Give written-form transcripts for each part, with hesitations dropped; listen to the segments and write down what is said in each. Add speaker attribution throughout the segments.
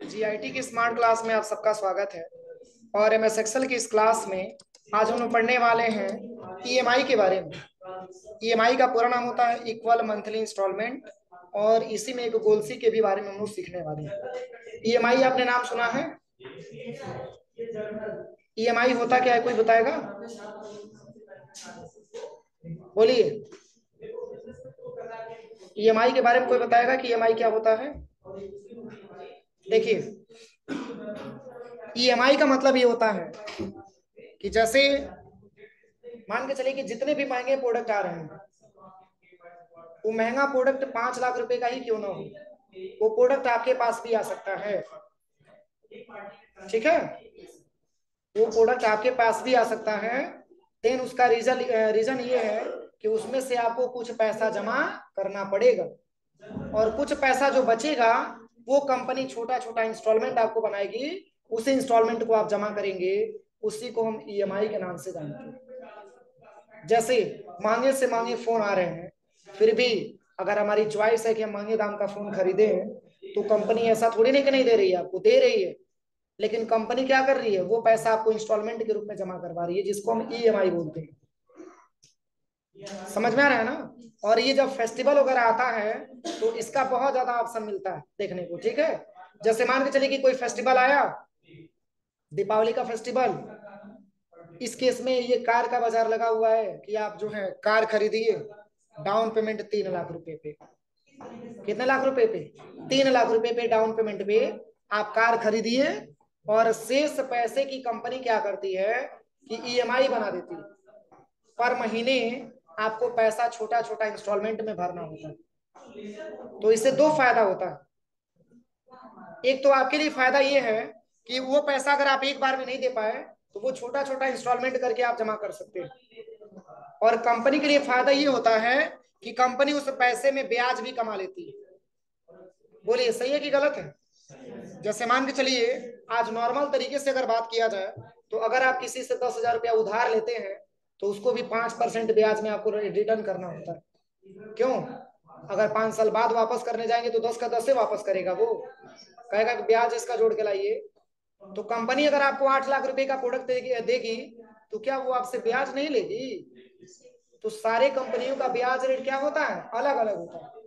Speaker 1: GIT की smart class में आप सबका स्वागत है। और एमएस एक्सेल की इस क्लास में आज हम लोग पढ़ने वाले हैं ईएमआई के बारे में। ईएमआई का पूरा नाम होता है इक्वल मंथली इंस्टॉलमेंट, और इसी में एक गोल्सी के भी बारे में हम लोग सीखने वाले हैं। ईएमआई आपने नाम सुना है? ईएमआई होता क्या है, कोई बताएगा? बोलिए, ईएमआई के बारे में कोई बताएगा कि ईएमआई क्या होता है? देखिए, ईएमआई का मतलब ये होता है कि जैसे मान के चलिए कि जितने भी महंगे प्रोडक्ट आ रहे हैं, वो महंगा प्रोडक्ट 5 लाख रुपए का ही क्यों ना हो, वो प्रोडक्ट आपके पास भी आ सकता है। ठीक है, वो प्रोडक्ट आपके पास भी आ सकता है। देन उसका रीजन रीजन ये है कि उसमें से आपको कुछ पैसा जमा करना पड़ेगा, और कुछ पैसा जो बचेगा वो कंपनी छोटा छोटा इंस्टॉलमेंट आपको बनाएगी। उसी इंस्टॉलमेंट को आप जमा करेंगे, उसी को हम ईएमआई के नाम से जानते हैं। जैसे महंगे से महंगे फोन आ रहे हैं, फिर भी अगर हमारी चॉइस है कि हम महंगे दाम का फोन खरीदे, तो कंपनी ऐसा थोड़ी नहीं कि नहीं दे रही है, आपको दे रही है। लेकिन कंपनी क्या कर रही है, वो पैसा आपको इंस्टॉलमेंट के रूप में जमा करवा रही है, जिसको हम ईएमआई बोलते हैं। समझ में आ रहा है ना? और ये जब फेस्टिवल वगैरह आता है तो इसका बहुत ज्यादा ऑप्शन मिलता है देखने को। ठीक है, जैसे मान के चलिए कि कोई फेस्टिवल आया, दीपावली का फेस्टिवल, इस केस में ये कार का बाजार लगा हुआ है कि आप जो है कार खरीदिए, डाउन पेमेंट 3 लाख रुपए पे। कितने लाख रुपए पे? 3 लाख रुपए पे डाउन पेमेंट पे आप कार खरीदिए, और शेष पैसे की कंपनी क्या करती है कि ईएमआई बना देती है। पर महीने आपको पैसा छोटा छोटा इंस्टॉलमेंट में भरना होता है। तो इससे दो फायदा होता है। एक तो आपके लिए फायदा ये है कि वो पैसा अगर आप एक बार में नहीं दे पाए, तो वो छोटा छोटा इंस्टॉलमेंट करके आप जमा कर सकते हैं। और कंपनी के लिए फायदा ये होता है कि कंपनी उस पैसे में ब्याज भी कमा लेती है। बोलिए, सही है कि गलत है? जैसे मान के चलिए, आज नॉर्मल तरीके से अगर बात किया जाए, तो अगर आप किसी से 10,000 रुपया उधार लेते हैं, तो उसको भी 5% ब्याज में आपको रिटर्न करना होता है। क्यों? अगर 5 साल बाद वापस करने जाएंगे तो 10 का 10 से वापस करेगा, वो कहेगा कि ब्याज इसका जोड़ के लाइए। तो कंपनी अगर आपको 8 लाख रुपए का प्रोडक्ट देगी, तो क्या वो आपसे ब्याज नहीं लेगी? तो सारे कंपनियों का ब्याज रेट क्या होता है, अलग अलग होता है।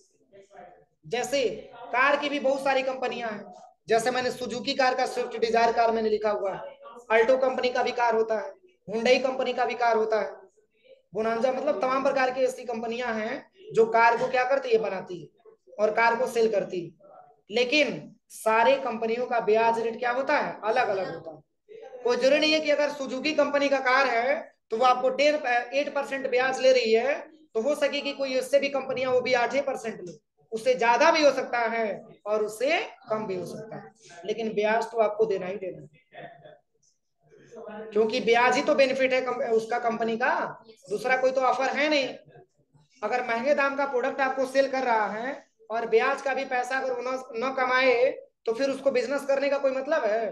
Speaker 1: जैसे कार की भी बहुत सारी कंपनियां हैं। जैसे मैंने सुजुकी कार का स्विफ्ट डिजायर कार मैंने लिखा हुआ है, अल्टो कंपनी का भी कार होता है, हुंडई कंपनी का भी कार होता है, बोनांजा, मतलब तमाम प्रकार की ऐसी कंपनियां हैं जो कार को क्या करती है, बनाती है और कार को सेल करती है। लेकिन सारे कंपनियों का ब्याज रेट क्या होता है, अलग अलग होता है। कोई जरूरी नहीं है कि अगर सुजुकी कंपनी का कार है तो वो आपको 8% ब्याज ले रही है, तो हो सके कि कोई उससे भी कंपनियां वो भी 8% ले, उससे ज्यादा भी हो सकता है और उससे कम भी हो सकता है, लेकिन ब्याज तो आपको देना ही देना है, क्योंकि ब्याज ही तो बेनिफिट है उसका, कंपनी का। दूसरा कोई तो ऑफर है नहीं। अगर महंगे दाम का प्रोडक्ट आपको सेल कर रहा है और ब्याज का भी पैसा अगर वो न कमाए, तो फिर उसको बिजनेस करने का कोई मतलब है?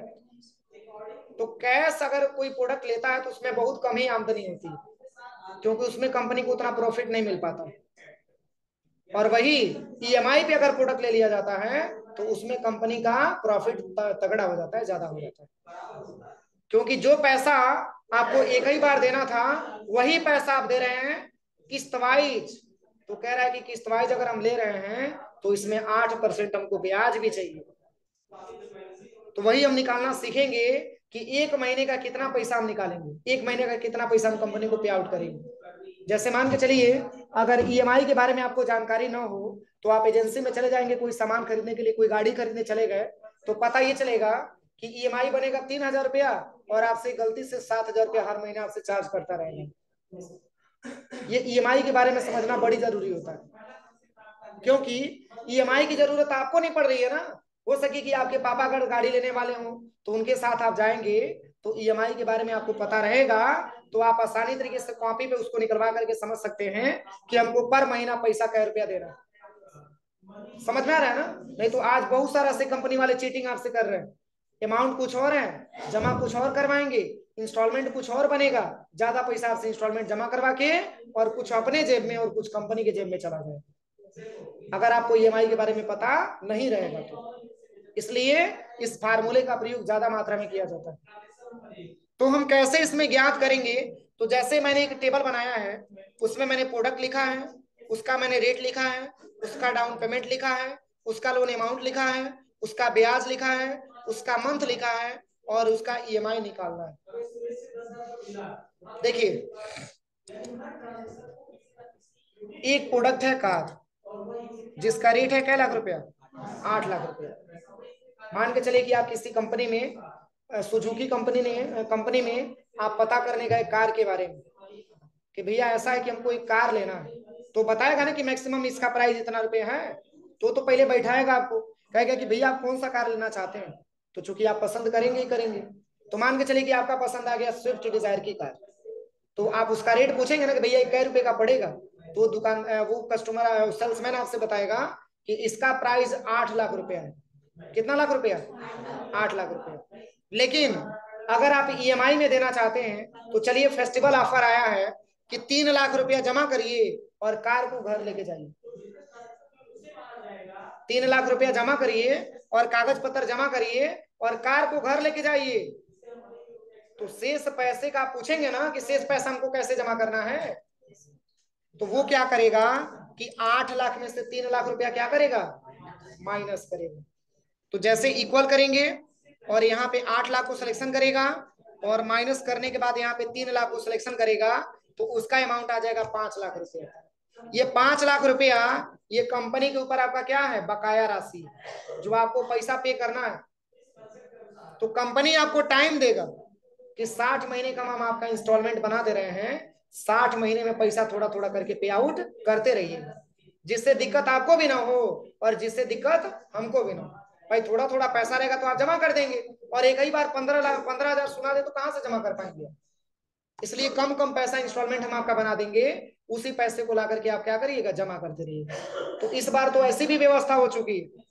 Speaker 1: तो कैश अगर कोई प्रोडक्ट लेता है तो उसमें बहुत कम ही आमदनी होती है, क्योंकि उसमें कंपनी को उतना प्रॉफिट नहीं मिल पाता। और वही ईएमआई पे अगर प्रोडक्ट ले लिया जाता है तो उसमें कंपनी का प्रॉफिट तगड़ा हो जाता है, ज्यादा हो जाता है। क्योंकि जो पैसा आपको एक ही बार देना था, वही पैसा आप दे रहे हैं किस्त वाइज। तो कह रहा है कि किस्त वाइज अगर हम ले रहे हैं तो इसमें 8% हमको ब्याज भी चाहिए। तो वही हम निकालना सीखेंगे कि एक महीने का कितना पैसा हम निकालेंगे, एक महीने का कितना पैसा हम कंपनी को पे आउट करेंगे। जैसे मान के चलिए, अगर ईएमआई के बारे में आपको जानकारी ना हो, तो आप एजेंसी में चले जाएंगे कोई सामान खरीदने के लिए, कोई गाड़ी खरीदने चले गए, तो पता ये चलेगा कि ईएमआई बनेगा 3,000 रुपया, और आपसे गलती से 7,000 रुपया हर महीने आपसे चार्ज करता रहेगा। ये ईएमआई के बारे में समझना बड़ी जरूरी होता है, क्योंकि ईएमआई की जरूरत आपको नहीं पड़ रही है ना। हो सके कि आपके पापा अगर गाड़ी लेने वाले हों तो उनके साथ आप जाएंगे, तो ईएमआई के बारे में आपको पता रहेगा, तो आप आसानी तरीके से कॉपी पे उसको निकलवा करके समझ सकते हैं कि हमको पर महीना पैसा कै रुपया देना है। समझ में आ रहा है ना? नहीं तो आज बहुत सारा से कंपनी वाले चीटिंग आपसे कर रहे हैं। अमाउंट कुछ और है, जमा कुछ और करवाएंगे, इंस्टॉलमेंट कुछ और बनेगा, ज्यादा पैसा आपसे इंस्टॉलमेंट जमा करवा के और कुछ अपने जेब में और कुछ कंपनी के जेब में चला जाए, अगर आपको ईएमआई के बारे में पता नहीं रहेगा तो। इसलिए इस फार्मूले का प्रयोग ज्यादा मात्रा में किया जाता है। तो हम कैसे इसमें ज्ञात करेंगे? तो जैसे मैंने एक टेबल बनाया है, उसमें मैंने प्रोडक्ट लिखा है, उसका मैंने रेट लिखा है, उसका डाउन पेमेंट लिखा है, उसका लोन अमाउंट लिखा है, उसका ब्याज लिखा है, उसका मंथ लिखा है और उसका ईएमआई निकालना है। देखिए, एक प्रोडक्ट है कार, जिसका रेट है क्या लाख रुपया? 8 लाख रुपया। मान के चलिए कि आप किसी कंपनी में, सुजुकी कंपनी में आप पता करने गए कार के बारे में कि भैया ऐसा है कि हमको एक कार लेना है, तो बताएगा ना कि मैक्सिमम इसका प्राइस इतना रुपए है। तो पहले बैठाएगा आपको, कहेगा कि भैया आप कौन सा कार लेना चाहते हैं। तो चूंकि आप पसंद करेंगे ही करेंगे, तो मान के चलिए कि आपका पसंद आ गया स्विफ्ट डिजायर की कार, तो आप उसका रेट पूछेंगे ना कि भैया कै रुपए का पड़ेगा। तो वो कस्टमर सेल्समैन आपसे बताएगा कि इसका प्राइस 8 लाख रुपया है। कितना लाख रुपया? 8 लाख रुपया। लेकिन अगर आप ईएमआई में देना चाहते हैं तो चलिए, फेस्टिवल ऑफर आया है कि 3 लाख रुपया जमा करिए और कार को घर लेके जाइए। 3 लाख रुपया जमा करिए और कागज पत्र जमा करिए और कार को घर लेके जाइए। तो शेष पैसे का पूछेंगे ना कि शेष पैसा हमको कैसे जमा करना है, तो वो क्या करेगा कि 8 लाख में से 3 लाख रुपया क्या करेगा? माइनस करेगा। तो जैसे इक्वल करेंगे और यहाँ पे 8 लाख को सिलेक्शन करेगा और माइनस करने के बाद यहाँ पे 3 लाख को सिलेक्शन करेगा, तो उसका अमाउंट आ जाएगा 5 लाख रुपया। ये 5 लाख रुपया ये कंपनी के ऊपर आपका क्या है? बकाया राशि, जो आपको पैसा पे करना है। तो कंपनी आपको टाइम देगा कि 60 महीने का हम आपका इंस्टॉलमेंट बना दे रहे हैं, 60 महीने में पैसा थोड़ा थोड़ा करके पे आउट करते रहिए, जिससे दिक्कत आपको भी ना हो और जिससे दिक्कत हमको भी ना हो। भाई थोड़ा थोड़ा पैसा रहेगा तो आप जमा कर देंगे, और एक ही बार 15,000 सुना दे तो कहां से जमा कर पाएंगे? इसलिए कम कम पैसा इंस्टॉलमेंट हम आपका बना देंगे, उसी पैसे को ला करके आप क्या करिएगा? जमा करते रहिएगा। तो इस बार तो ऐसी भी व्यवस्था हो चुकी है,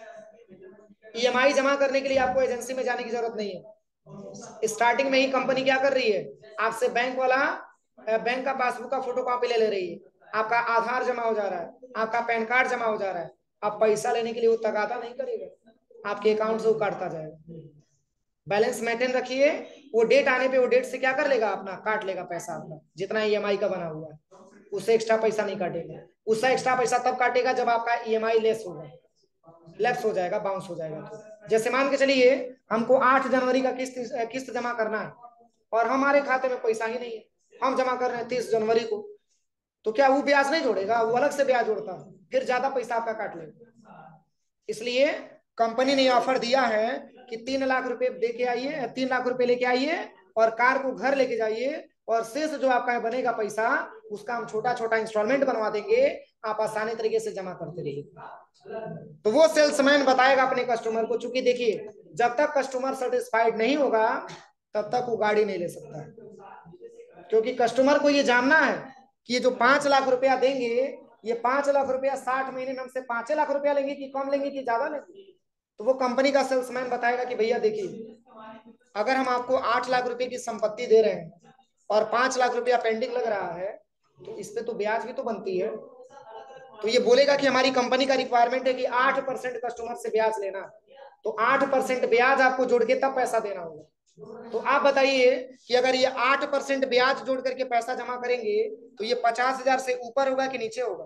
Speaker 1: ईएमआई जमा करने के लिए आपको एजेंसी में जाने की जरूरत नहीं है। स्टार्टिंग में ही कंपनी क्या कर रही है? आपसे बैंक का पासबुक का फोटो कॉपी ले रही है, आपका आधार जमा हो जा रहा है, आपका पैन कार्ड जमा हो जा रहा है। आप पैसा लेने के लिए वो तगादा नहीं करेगा, आपके अकाउंट से वो काटता जाएगा। बैलेंस मेंटेन रखिए, वो डेट आने पे वो डेट से क्या कर लेगा? अपना काट लेगा पैसा आपका, जितना ईएमआई का बना हुआ है उससे एक्स्ट्रा पैसा नहीं काटेगा। उससे एक्स्ट्रा पैसा तब काटेगा जब आपका ईएमआई लेस होगा, लैप्स हो जाएगा, बाउंस हो जाएगा। तो जैसे मान के चलिए हमको 8 जनवरी का किस्त जमा करना है और हमारे खाते में पैसा ही नहीं है, हम जमा कर रहे हैं 30 जनवरी को, तो क्या वो ब्याज नहीं जोड़ेगा? वो अलग से ब्याज जोड़ता है, फिर ज्यादा पैसा आपका काट लेगा। इसलिए कंपनी ने ऑफर दिया है कि 3 लाख रुपए दे के आइए, 3 लाख रुपए लेके आइए और कार को घर लेके जाइए, और शेष जो आपका बनेगा पैसा उसका हम छोटा छोटा इंस्टॉलमेंट बनवा देंगे, आप आसानी तरीके से जमा करते रहिए। तो वो सेल्समैन बताएगा अपने कस्टमर को, चूंकि देखिए जब तक कस्टमर सेटिस्फाइड नहीं होगा तब तक वो गाड़ी नहीं ले सकता, क्योंकि कस्टमर को ये जानना है कि ये जो 5 लाख रुपया देंगे, ये 5 लाख रुपया 60 महीने में हमसे 5 लाख रुपया लेंगे कि कम लेंगे कि ज्यादा लेंगे। तो वो कंपनी का सेल्समैन बताएगा कि भैया देखिए, अगर हम आपको 8 लाख रुपए की संपत्ति दे रहे हैं और 5 लाख रुपया पेंडिंग लग रहा है, तो इस पे तो ब्याज भी तो बनती है। तो ये बोलेगा कि हमारी कंपनी का रिक्वायरमेंट है कि 8% कस्टमर से ब्याज लेना, तो 8% ब्याज आपको जोड़ के तब पैसा देना होगा। तो आप बताइए कि अगर ये 8% ब्याज जोड़ करके पैसा जमा करेंगे तो ये 50,000 से ऊपर होगा कि नीचे होगा?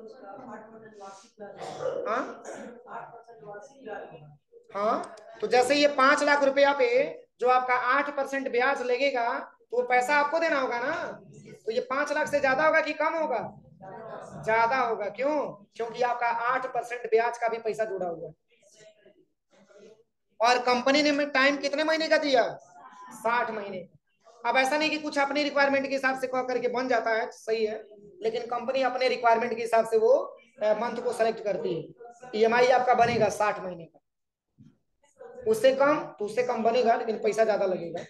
Speaker 1: हाँ हाँ। तो जैसे ये 5 लाख रुपया पे जो आपका 8% ब्याज लगेगा, तो वो पैसा आपको देना होगा ना। तो ये 5 लाख से ज्यादा होगा कि कम होगा? ज्यादा होगा। क्यों? क्योंकि आपका 8% ब्याज का भी पैसा जुड़ा हुआ है। और कंपनी ने टाइम कितने महीने का दिया? 60 महीने। अब ऐसा नहीं कि कुछ अपनी रिक्वायरमेंट के हिसाब से कह करके बन जाता है, सही है, लेकिन कंपनी अपने रिक्वायरमेंट के हिसाब से वो मंथ को सेलेक्ट करती है। ईएमआई आपका बनेगा 60 महीने का, उससे कम तो उससे कम बनेगा, लेकिन पैसा ज्यादा लगेगा।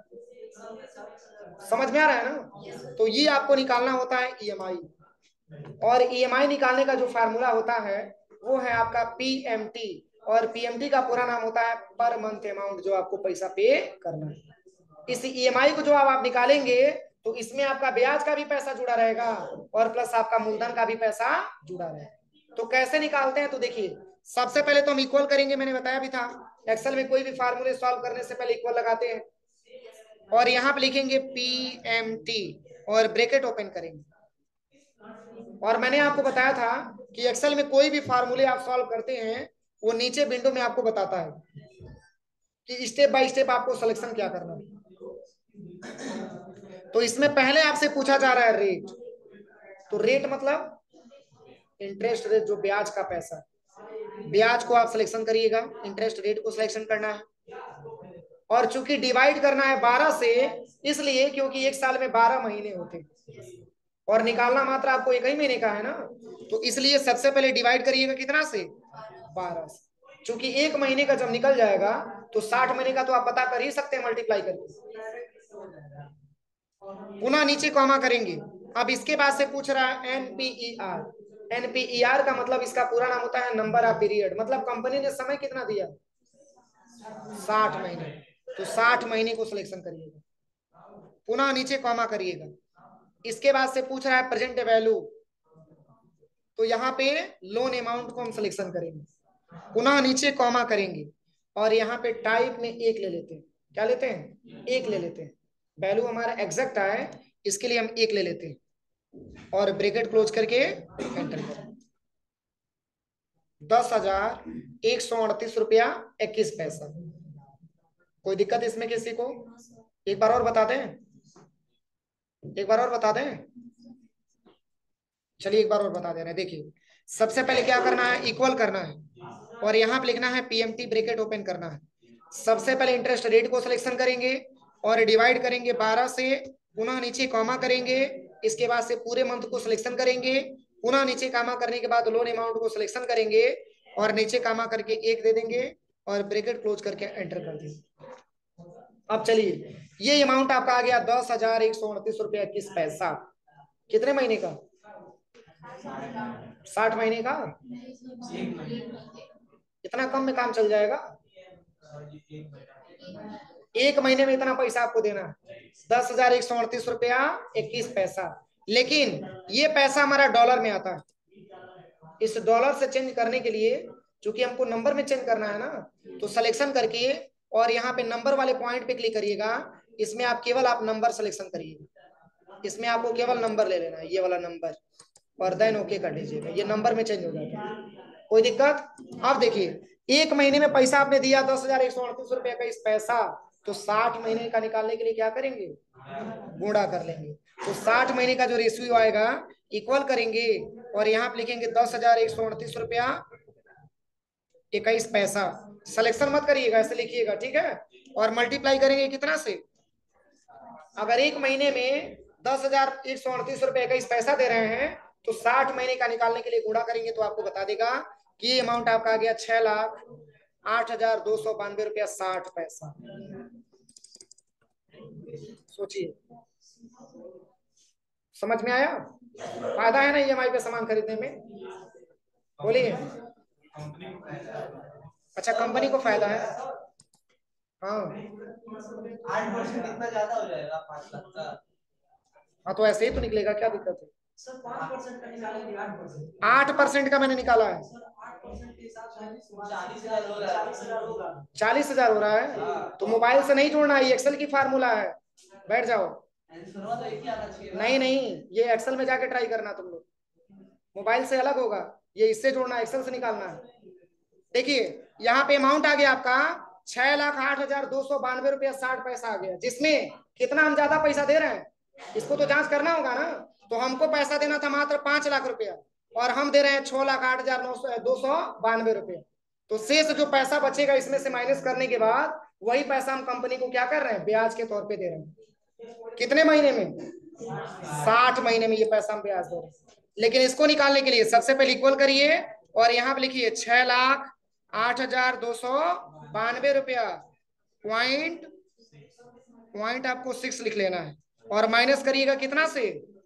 Speaker 1: समझ में आ रहा है ना? तो ये आपको निकालना होता है ईएमआई, और ईएमआई निकालने का जो फार्मूला होता है वो है आपका पीएमटी, और पीएमटी का पूरा नाम होता है पर मंथ अमाउंट, जो आपको पैसा पे करना है। इस ईएमआई को जो आप निकालेंगे तो इसमें आपका ब्याज का भी पैसा जुड़ा रहेगा और प्लस आपका मूलधन का भी पैसा जुड़ा रहेगा। तो कैसे निकालते हैं? तो देखिए, सबसे पहले तो हम इक्वल करेंगे, मैंने बताया भी था एक्सेल में कोई भी फार्मूले सॉल्व करने से पहले इक्वल लगाते हैं। और यहाँ पे लिखेंगे PMT और ब्रैकेट ओपन करेंगे। और मैंने आपको बताया था कि एक्सेल में कोई भी फार्मूले आप सॉल्व करते हैं वो नीचे विंडो में आपको बताता है कि स्टेप बाय स्टेप आपको सिलेक्शन क्या करना है। तो इसमें पहले आपसे पूछा जा रहा है रेट। तो रेट मतलब इंटरेस्ट रेट, जो ब्याज का पैसा, ब्याज को आप सिलेक्शन करिएगा, इंटरेस्ट रेट को सिलेक्शन करना है। और चूंकि डिवाइड करना है 12 से, इसलिए क्योंकि एक साल में 12 महीने होते और निकालना मात्र आपको एक ही महीने का है ना, तो इसलिए सबसे पहले डिवाइड करिएगा कितना से, 12 से। चूंकि एक महीने का जब निकल जाएगा तो 60 महीने का तो आप पता कर ही सकते हैं मल्टीप्लाई करके। पुनः नीचे कॉमा करेंगे। अब इसके बाद से पूछ रहा है NPER। NPER का मतलब इसका पूरा नाम होता है नंबर ऑफ पीरियड, मतलब कंपनी ने समय कितना दिया, 60 महीने। तो 60 महीने को सिलेक्शन करिएगा, पुनः नीचे कॉमा करिएगा। इसके बाद से पूछ रहा है प्रेजेंट वैल्यू, तो यहाँ पे लोन अमाउंट को हम सिलेक्शन करेंगे, पुनः नीचे कॉमा करेंगे और यहाँ पे टाइप में एक ले लेते हैं। क्या लेते हैं, एक ले लेते हैं। वैल्यू हमारा एग्जैक्ट है, इसके लिए हम एक ले लेते हैं और ब्रैकेट क्लोज करके एंटर करें। 10,138 रुपया 21 पैसा। कोई दिक्कत इसमें किसी को? एक बार और बता दें, एक बार और बता दें। चलिए एक बार और बता दे रहे हैं। देखिए सबसे पहले क्या करना है, इक्वल करना है और यहाँ पे लिखना है PMT, ब्रैकेट ओपन करना है। सबसे पहले इंटरेस्ट रेट को सिलेक्शन करेंगे और डिवाइड करेंगे 12 से, पुनः नीचे कॉमा करेंगे। इसके बाद से पूरे मंथ को सिलेक्शन करेंगे, पुनः नीचे कॉमा करने के बाद लोन अमाउंट को सिलेक्शन करेंगे और नीचे कॉमा करके एक दे देंगे और ब्रैकेट क्लोज करके एंटर कर देंगे। अब चलिए ये अमाउंट आपका आ गया 10,138 रुपया 21 पैसा। कितने महीने का, 60 महीने का। इतना कम में काम चल जाएगा, एक महीने में इतना पैसा आपको देना है, 10,138 रुपया 21 पैसा। लेकिन ये पैसा हमारा डॉलर में आता है। इस डॉलर से चेंज करने के लिए, चूंकि हमको नंबर में चेंज करना है ना, तो सिलेक्शन करके और यहाँ पे नंबर वाले पॉइंट पे क्लिक करिएगा। इसमें आप केवल आप नंबर सिलेक्शन करिएगा, इसमें आपको केवल नंबर ले लेना है, ये वाला नंबर, और देन ओके कर दीजिएगा। ये नंबर में चेंज हो जाता है, कोई दिक्कत? अब देखिए एक महीने में पैसा आपने दिया 10,138 रुपया 21 पैसा, तो 60 महीने का निकालने के लिए क्या करेंगे, गुणा कर लेंगे। तो 60 महीने का जो रेशियो आएगा इक्वल करेंगे और यहाँ पे लिखेंगे 10,138 रुपया 21 पैसा। सिलेक्शन मत करिएगा, ऐसे लिखिएगा, ठीक है। और मल्टीप्लाई करेंगे कितना से, अगर एक महीने में 10,138 रुपया 21 पैसा दे रहे हैं तो 60 महीने का निकालने के लिए गुणा करेंगे तो आपको बता देगा कि ये अमाउंट आपका आ गया 6,08,292 रुपया 60 पैसा। सोचिए, समझ में आया? फायदा है ना EMI पे सामान खरीदने में? बोलिए। अच्छा कंपनी को फायदा है, हाँ। 8% इतना ज्यादा हो जाएगा 5 लाख का। हाँ तो ऐसे ही तो निकलेगा, क्या दिक्कत है? 8% का मैंने निकाला है, 40,000 हो रहा है। तो मोबाइल से नहीं जोड़ना है, ये एक्सेल की फार्मूला है, बैठ जाओ। नहीं नहीं, ये एक्सेल में जाके ट्राई करना तुम लोग, मोबाइल से अलग होगा, ये इससे जोड़ना है, एक्सेल से निकालना है। देखिए यहाँ पे अमाउंट आ गया आपका 6,08,292 रुपया 60 पैसा आ गया, जिसमें कितना हम ज्यादा पैसा दे रहे हैं, इसको तो जांच करना होगा ना। तो हमको पैसा देना था मात्र 5 लाख रुपया और हम दे रहे हैं 6,08,292 रुपया। तो शेष जो पैसा बचेगा इसमें से माइनस करने के बाद वही पैसा हम कंपनी को क्या कर रहे हैं, ब्याज के तौर पे दे रहे हैं। कितने महीने में, 60 महीने में ये पैसा हम ब्याज दे रहे हैं। लेकिन इसको निकालने के लिए सबसे पहले इक्वल करिए और यहाँ पे लिखिए 6,08,292 रुपया पॉइंट आपको 6 लिख लेना है और माइनस करिएगा कितना से,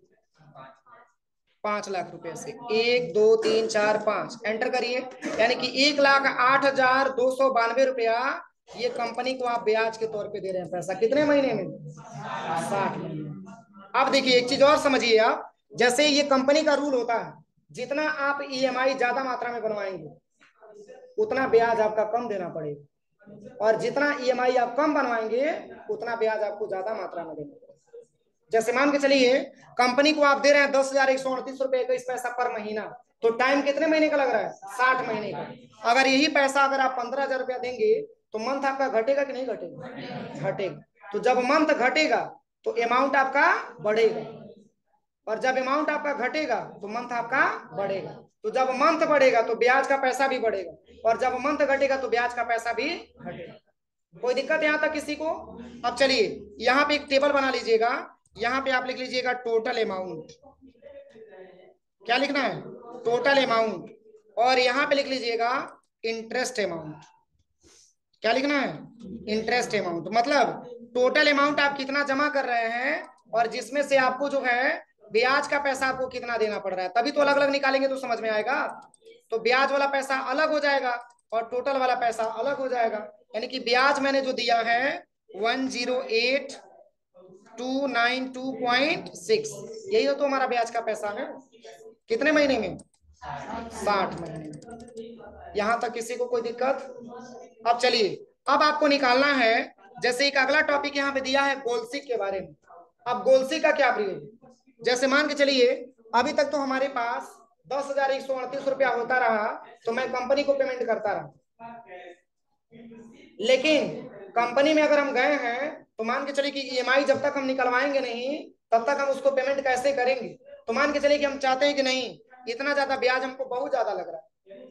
Speaker 1: 5 लाख रुपए से। 1 2 3 4 5 एंटर करिए, यानी कि 1,08,292 रुपया ये कंपनी को आप ब्याज के तौर पे दे रहे हैं पैसा। कितने महीने में, 60 महीने। अब देखिए एक चीज और समझिए आप, जैसे ये कंपनी का रूल होता है, जितना आप EMI ज्यादा मात्रा में बनवाएंगे उतना ब्याज आपका कम देना पड़ेगा, और जितना ईएमआई आप कम बनवाएंगे उतना ब्याज आपको ज्यादा मात्रा में देना पड़ेगा। जैसे मान के चलिए कंपनी को आप दे रहे हैं 10,138 रुपए 21 पैसा पर महीना, तो टाइम कितने महीने का लग रहा है? 60 महीने का। अगर यही पैसा अगर आप 15,000 रुपया देंगे तो मंथ आपका घटेगा कि नहीं घटेगा? घटेगा। तो जब मंथ घटेगा तो अमाउंट आपका बढ़ेगा, और जब अमाउंट आपका घटेगा तो मंथ आपका बढ़ेगा। तो जब मंथ बढ़ेगा तो ब्याज का पैसा भी बढ़ेगा, और जब मंथ घटेगा तो ब्याज का पैसा भी घटेगा। कोई दिक्कत यहां तक किसी को? अब चलिए यहाँ पे एक टेबल बना लीजिएगा, यहाँ पे आप लिख लीजिएगा टोटल अमाउंट। क्या लिखना है? Total amount. और यहाँ पे लिख लीजिएगा इंटरेस्ट अमाउंट। क्या लिखना है? Interest amount. मतलब टोटल अमाउंट आप कितना जमा कर रहे हैं और जिसमें से आपको जो है ब्याज का पैसा आपको कितना देना पड़ रहा है, तभी तो अलग अलग निकालेंगे तो समझ में आएगा। तो ब्याज वाला पैसा अलग हो जाएगा और टोटल वाला पैसा अलग हो जाएगा। यानी कि ब्याज मैंने जो दिया है 108,292.6, यही तो हमारा ब्याज का पैसा है। कितने महीने में? 60 महीने में। यहां तक किसी को कोई दिक्कत? अब चलिए, अब आपको निकालना है, जैसे एक अगला टॉपिक यहाँ पे दिया है गोल्सिक के बारे में। अब गोल्सिक का क्या प्रयोग? जैसे मान के चलिए अभी तक तो हमारे पास 10,138 रुपया होता रहा तो मैं कंपनी को पेमेंट करता रहा, लेकिन कंपनी में अगर हम गए हैं तो मान के चलिए कि ईएमआई जब तक हम निकलवाएंगे नहीं तब तक हम उसको पेमेंट कैसे करेंगे? तो मान के चलिए कि हम चाहते हैं कि नहीं, इतना ज्यादा ब्याज हमको बहुत ज्यादा लग रहा है,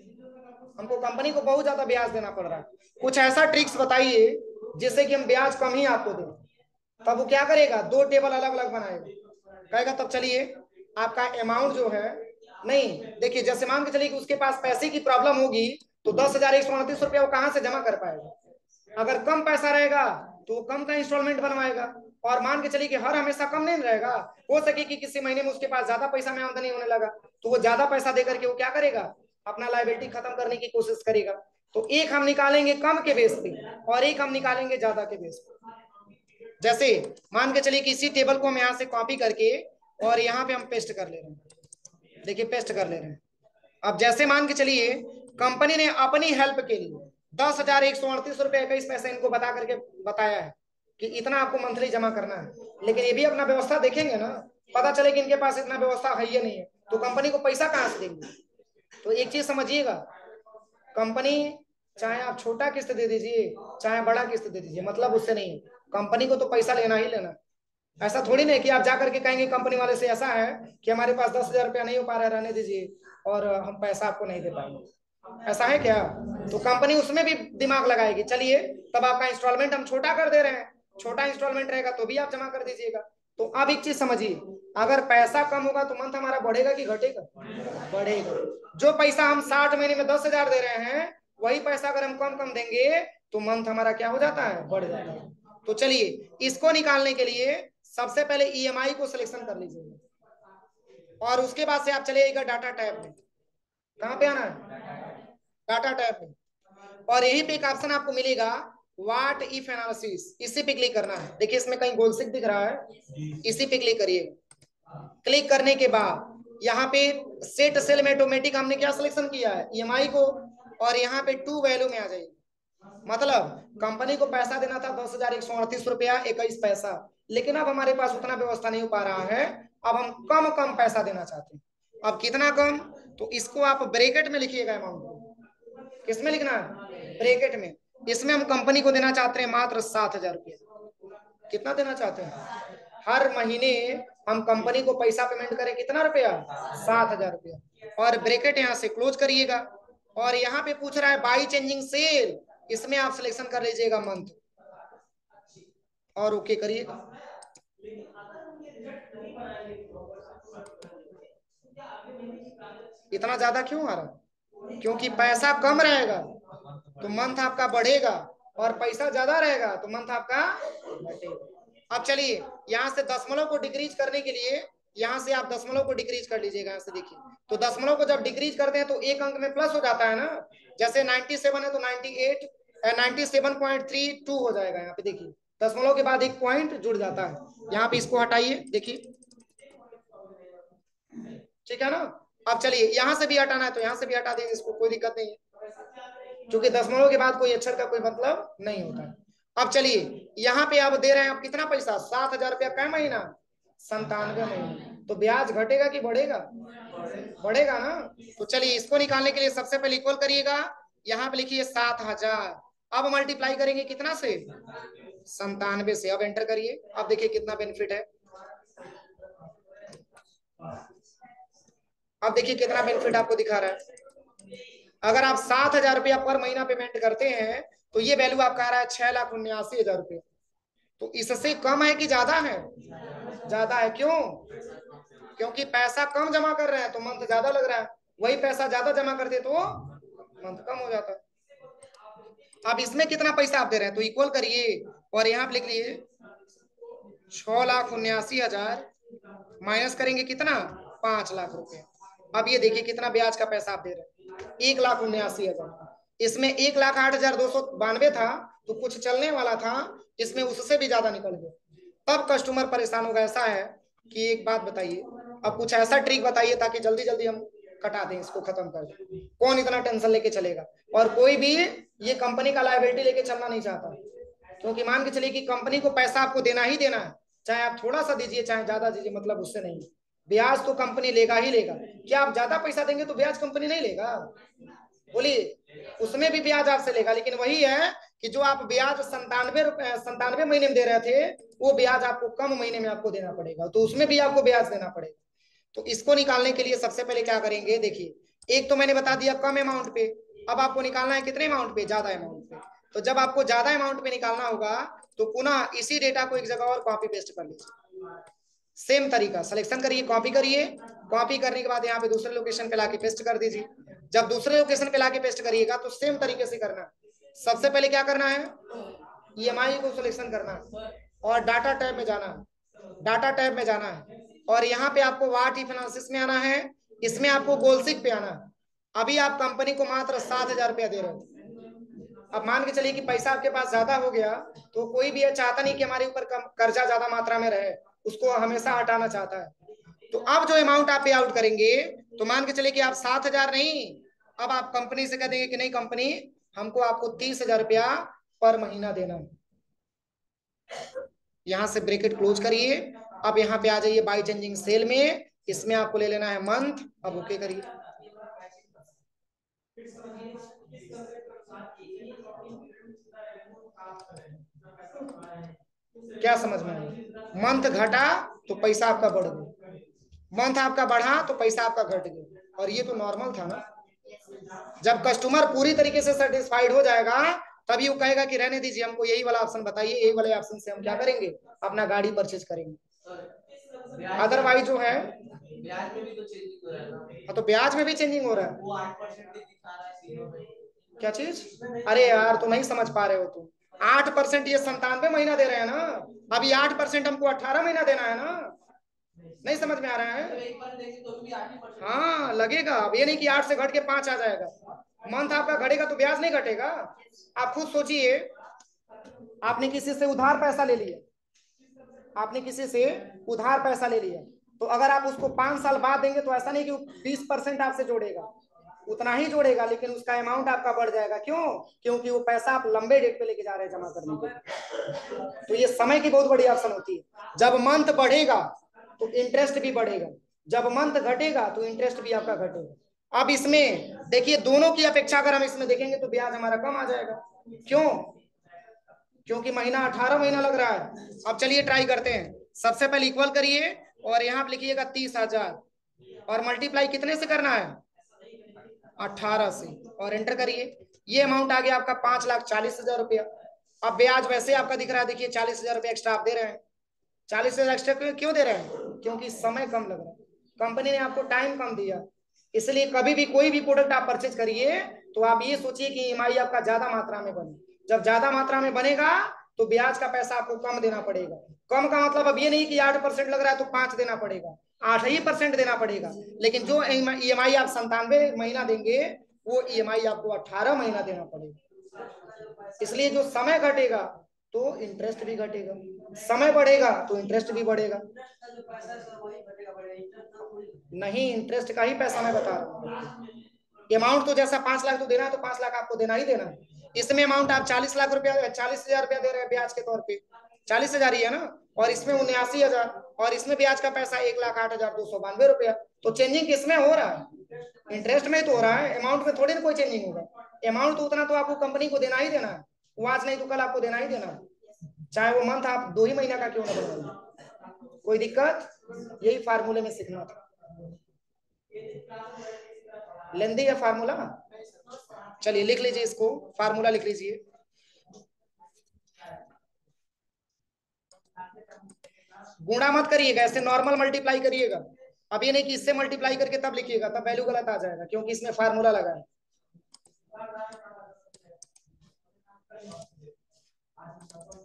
Speaker 1: हमको कंपनी को बहुत ज्यादा ब्याज देना पड़ रहा है, कुछ ऐसा ट्रिक्स बताइए जिससे कि हम ब्याज कम ही आपको दें। तब वो क्या करेगा? दो टेबल अलग अलग बनाएगा, कहेगा तब चलिए आपका अमाउंट जो है, नहीं देखिए जैसे मान के चलिए कि उसके पास पैसे की प्रॉब्लम होगी तो 10,138 रुपया वो कहां से जमा कर पाएगा? अगर कम पैसा रहेगा तो वो कम का इंस्टॉलमेंट बनवाएगा, और मान के चलिए कि हर हमेशा कम नहीं रहेगा, हो सके कि किसी महीने में उसके पास ज्यादा पैसा में आमदनी होने लगा तो वो ज्यादा पैसा देकर के वो क्या करेगा? अपना लायबिलिटी खत्म करने की कोशिश करेगा। तो एक हम निकालेंगे कम के बेस पे और एक हम निकालेंगे ज्यादा के बेस पे। जैसे मान के चलिए कि इसी टेबल को हम यहाँ से कॉपी करके और यहाँ पे हम पेस्ट कर ले रहे हैं, देखिए पेस्ट कर ले रहे हैं। अब जैसे मान के चलिए कंपनी ने अपनी हेल्प के लिए 10,138 रुपये 21 पैसे इनको बता करके बताया है कि इतना आपको मंथली जमा करना है, लेकिन ये भी अपना व्यवस्था देखेंगे ना, पता चले कि इनके पास इतना व्यवस्था है ही नहीं है तो कंपनी को पैसा कहां से देंगे? तो एक चीज समझिएगा, कंपनी चाहे आप छोटा किस्त दे दीजिए चाहे बड़ा किस्त दे दीजिए, मतलब उससे नहीं, कंपनी को तो पैसा लेना ही लेना। ऐसा थोड़ी नहीं कि आप जाकर के कहेंगे कंपनी वाले से ऐसा है कि हमारे पास 10,000 रुपया नहीं हो पा रहा है, रहने दीजिए और हम पैसा आपको नहीं दे पाएंगे, ऐसा है क्या? तो कंपनी उसमें भी दिमाग लगाएगी, चलिए तब आपका इंस्टॉलमेंट हम छोटा कर दे रहे हैं, छोटा इंस्टॉलमेंट रहेगा तो भी आप जमा कर दीजिएगा। तो अब एक चीज समझिए, अगर पैसा कम होगा तो मंथ हमारा बढ़ेगा कि घटेगा? बढ़ेगा। जो पैसा हम 60 महीने में 10,000 दे रहे हैं वही पैसा अगर हम कम कम देंगे तो मंथ हमारा क्या हो जाता है? बढ़ जाता है। तो चलिए इसको निकालने के लिए सबसे पहले ईएमआई को सिलेक्शन कर लीजिएगा और उसके बाद से आप चलिएगा डाटा टैब में। कहां पे आना है? डाटा टैब में। और यहीं पे एक ऑप्शन आपको मिलेगा व्हाट इफ एनालिसिस, इसी पे क्लिक करना है। देखिए इसमें कहीं गोल्सिक दिख रहा है, इसी पे क्लिक करिए। क्लिक करने के बाद यहाँ पे सेट सेल में ऑटोमेटिक हमने क्या सिलेक्शन किया है? ईएमआई को, और यहाँ पे टू वैल्यू में आ जाएगी। मतलब कंपनी को पैसा देना था 10,138 रुपया 21 पैसा, लेकिन अब हमारे पास उतना व्यवस्था नहीं हो पा रहा है, अब हम कम कम पैसा देना चाहते हैं। अब कितना कम? तो इसको आप ब्रैकेट में लिखिएगा अमाउंट को। किसमें लिखना है? ब्रैकेट में। इसमें हम कंपनी को देना चाहते हैं मात्र 7,000 रुपया। कितना देना चाहते हैं? हर महीने हम कंपनी को पैसा पेमेंट करें कितना रुपया? 7,000 रुपया। और ब्रैकेट यहाँ से क्लोज करिएगा, और यहाँ पे पूछ रहा है बाई चेंजिंग सेल, इसमें आप सिलेक्शन कर लीजिएगा मंथ और ओके करिएगा। इतना ज्यादा क्यों आ रहा? क्योंकि पैसा कम रहेगा तो मंथ आपका बढ़ेगा, और पैसा ज्यादा रहेगा तो मंथ आपका घटेगा। अब चलिए यहाँ से दशमलव को डिक्रीज करने के लिए यहाँ से आप दशमलव को डिक्रीज कर लीजिएगा। यहाँ से देखिए तो दशमलव को जब डिक्रीज करते हैं तो एक अंक में प्लस हो जाता है ना, जैसे 97 है तो 98 97.32 हो जाएगा। यहाँ पे देखिए दशमलव के बाद एक पॉइंट जुड़ जाता है, यहाँ पे इसको हटाइए देखिए, ठीक है ना। अब चलिए यहाँ से भी हटाना है तो यहाँ से भी हटा देंगे, इसको कोई दिक्कत नहीं है। क्योंकि दशमलव के बाद कोई अक्षर का कोई मतलब नहीं होता है। अब चलिए यहाँ पे आप दे रहे हैं आप कितना पैसा, 7,000 रुपया कै महीना, 97 महीना। तो ब्याज घटेगा कि बढ़ेगा, बढ़ेगा ना। तो चलिए इसको निकालने के लिए सबसे पहले इक्वल करिएगा, यहाँ पे लिखिए 7,000, अब मल्टीप्लाई करेंगे कितना से, 97 से। अब एंटर करिए, अब देखिए कितना बेनिफिट है, अब देखिए कितना बेनिफिट आपको दिखा रहा है। अगर आप 7,000 रुपया पर महीना पेमेंट करते हैं तो ये वैल्यू आपका आ रहा है 6,79,000 रुपये। तो इससे कम है कि ज्यादा है, ज्यादा है। क्यों, क्योंकि पैसा कम जमा कर रहे हैं तो मंथ ज्यादा लग रहा है, वही पैसा ज्यादा जमा करते तो मंथ कम हो जाता। अब इसमें कितना पैसा आप दे रहे हैं तो इक्वल करिए और यहाँ पे लिख लिए 6,79,000 माइनस करेंगे कितना, 5,00,000 रुपए। अब ये देखिए कितना ब्याज का पैसा आप दे रहे हैं, 1,79,000। इसमें 1,08,292 था तो कुछ चलने वाला था, इसमें उससे भी ज्यादा निकल गया। तब कस्टमर परेशान होगा। ऐसा है कि एक बात बताइए, अब कुछ ऐसा ट्रिक बताइए ताकि जल्दी जल्दी हम कटा दें, इसको खत्म कर दें। कौन इतना टेंशन लेके चलेगा, और कोई भी ये कंपनी का लायबिलिटी लेके चलना नहीं चाहता, क्योंकि मान के चलिए कि कंपनी को पैसा आपको देना ही देना है, चाहे आप थोड़ा सा दीजिए चाहे ज्यादा दीजिए, मतलब उससे नहीं, ब्याज तो कंपनी लेगा ही लेगा। क्या आप ज्यादा पैसा देंगे तो ब्याज कंपनी नहीं लेगा, बोलिए, उसमें भी ब्याज आपसे लेगा। लेकिन वही है कि जो आप ब्याज 97 महीने में दे रहे थे, वो ब्याज आपको कम महीने में आपको देना पड़ेगा, तो उसमें भी आपको ब्याज देना पड़ेगा। तो इसको निकालने के लिए सबसे पहले क्या करेंगे, देखिए एक तो मैंने बता दिया कम अमाउंट पे, अब आपको निकालना है कितने अमाउंट पे, ज्यादा अमाउंट पे। तो जब आपको ज्यादा अमाउंट पे निकालना होगा तो पुनः इसी डेटा को एक जगह और कॉपी पेस्ट कर लीजिए। सेम तरीका, सिलेक्शन करिए, कॉपी करिए, कॉपी करने के बाद यहाँ पे दूसरे लोकेशन पे लाके पेस्ट कर दीजिए। जब दूसरे लोकेशन पे लाके पेस्ट करिएगा तो सेम तरीके से करना है। सबसे पहले क्या करना है, ईएमआई को सिलेक्शन करना है और डाटा टैब में जाना है, डाटा टैब में जाना है और यहाँ पे आपको वाट फाइनेंसिस में आना है, इसमें आपको गोल्सिक पे आना है। अभी आप कंपनी को मात्र 7,000 रुपया दे रहे हो। अब मान के चलिए कि पैसा आपके पास ज्यादा हो गया तो कोई भी चाहता नहीं कि हमारे ऊपर कर्जा ज्यादा मात्रा में रहे, उसको हमेशा हटाना चाहता है। तो अब जो अमाउंट आप पे आउट करेंगे तो मान के चलिए कि आप 7,000 नहीं, अब आप कंपनी से कह देंगे कि नहीं कंपनी हमको आपको 30,000 रुपया पर महीना देना है। यहां से ब्रैकेट क्लोज करिए, अब यहाँ पे आ जाइए बाई चेंजिंग सेल में, इसमें आपको ले लेना है मंथ। अब ओके करिए, क्या समझ में आया, मंथ घटा तो पैसा आपका बढ़ गया, मंथ आपका बढ़ा तो पैसा आपका घट गया, और ये तो नॉर्मल था ना। जब कस्टमर पूरी तरीके से सेटिस्फाइड हो जाएगा तभी वो कहेगा कि रहने दीजिए, हमको यही वाला ऑप्शन बताइए, यही वाले ऑप्शन से हम क्या करेंगे, अपना गाड़ी परचेज करेंगे। अदरवाइज जो है ब्याज में भी तो चेंजिंग हो रहा है ना, तो ब्याज में भी चेंजिंग हो रहा है, वो 8% दिखा रहा है। क्या चीज, अरे यार तुम नहीं समझ पा रहे हो, तुम 8% ये 97 महीना दे रहे हैं ना, अभी 8% हमको 18 महीना देना है ना, नहीं समझ में आ रहा है। हाँ लगेगा, अब ये नहीं कि 8 से घट के 5 आ जाएगा, मंथ आपका घटेगा तो ब्याज नहीं घटेगा। आप खुद सोचिए, आपने किसी से उधार पैसा ले लिया, आपने किसी से उधार पैसा ले लिया, तो अगर आप उसको 5 साल बाद देंगे तो ऐसा नहीं कि 20% आपसे जोड़ेगा, उतना ही जोड़ेगा, लेकिन उसका अमाउंट आपका बढ़ जाएगा। क्यों, क्योंकि वो पैसा आप लंबे डेट पे लेके जा रहे हैं जमा करने के। तो ये समय की बहुत बड़ी ऑप्शन होती है। जब मंथ बढ़ेगा तो इंटरेस्ट भी बढ़ेगा, जब मंथ घटेगा तो इंटरेस्ट भी आपका घटेगा। अब इसमें देखिए दोनों की अपेक्षा अगर हम इसमें देखेंगे तो ब्याज हमारा कम आ जाएगा। क्यों, क्योंकि महीना 18 महीना लग रहा है। अब चलिए ट्राई करते हैं, सबसे पहले इक्वल करिए और यहाँ पे लिखिएगा 30,000 और मल्टीप्लाई कितने से करना है, 18 से, और एंटर करिए। ये अमाउंट आ गया आपका 5,40,000 रुपया। अब ब्याज वैसे आपका दिख रहा है, देखिए 40,000 रुपया एक्स्ट्रा आप दे रहे हैं। 40,000 एक्स्ट्रा क्यों दे रहे हैं, क्योंकि समय कम लग रहा है, कंपनी ने आपको टाइम कम दिया। इसलिए कभी भी कोई भी प्रोडक्ट आप परचेज करिए तो आप ये सोचिए कि ईएमआई आपका ज्यादा मात्रा में बने। जब ज्यादा मात्रा में बनेगा तो ब्याज का पैसा आपको कम देना पड़ेगा। कम का मतलब अब ये नहीं कि 8% लग रहा है तो 5 देना पड़ेगा, 8% देना पड़ेगा। लेकिन जो ईएमआई आप 97 महीना देंगे वो ईएमआई आपको 18 महीना देना पड़ेगा। इसलिए जो समय घटेगा तो इंटरेस्ट भी घटेगा, समय बढ़ेगा तो इंटरेस्ट भी बढ़ेगा। नहीं, इंटरेस्ट का ही पैसा मैं बता रहा हूँ। अमाउंट तो जैसा 5 लाख तो देना है तो 5 लाख आपको देना ही देना है। इसमें अमाउंट आप 40 लाख रुपया 40 हजार रुपया दे रहे हैं ब्याज के तौर पे, 40 हजार ही है ना, और इसमें 79 हजार, और इसमें ब्याज का पैसा 1,08,292 रुपया। तो चेंजिंग किसमें हो रहा है? इंटरेस्ट में तो हो रहा है, अमाउंट में थोड़ी ना कोई चेंजिंग होगा। अमाउंट तो उतना तो आपको कंपनी को देना ही देना है, वो आज नहीं तो कल आपको देना ही देना है, चाहे वो मंथ आप 2 ही महीना का क्यों ना बनवाइए। कोई दिक्कत? यही फार्मूले में सीखना था। लेंदी है फार्मूला, चलिए लिख लीजिए इसको, फार्मूला लिख लीजिए। गुणा मत करिएगा, ऐसे नॉर्मल मल्टीप्लाई करिएगा। अब ये नहीं कि इससे मल्टीप्लाई करके तब लिखिएगा, तब वैल्यू गलत आ जाएगा, क्योंकि इसमें फार्मूला लगा है।